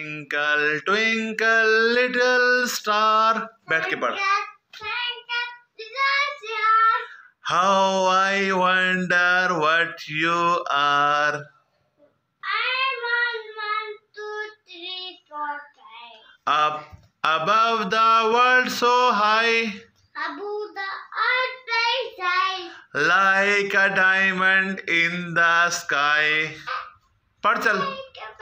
Twinkle twinkle little star. बैठ के पढ़. How I wonder what you are. One, two, three, 4, 5. Up above the world so high. Above the earth very high. Like a diamond in the sky. पढ़ चल.